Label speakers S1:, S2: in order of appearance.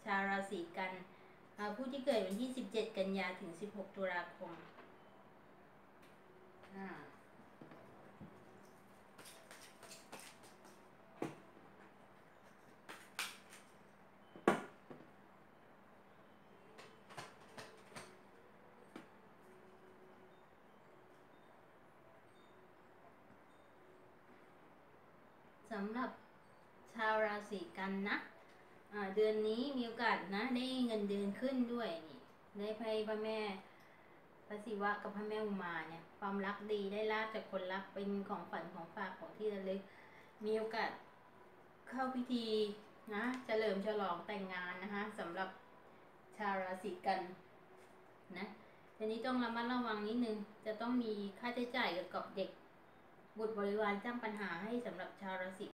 S1: าวราศีกันผู้ที่เกิดวันที่17กันยาถึง16ตุลาคมสำหรับชาวราศีกันนะเดือนนี้มีโอกาสนะได้เงินเดือนขึ้นด้วยนี่ได้พระแม่พระศิวะกับพระแม่อุมาเนี่ยความรักดีได้ลาบจากคนรักเป็นของฝันของฝากของที่ระลึกมีโอกาสเข้าพิธีนะเฉลิมฉลองแต่งงานนะคะสำหรับชาวราศีกันนะทีนี้ต้องระมัดระวังนิดนึงจะต้องมีค่าใช้จ่ายเกี่ยวกับเด็กบุตรบริวารสร้างปัญหาให้สำหรับชาวราศี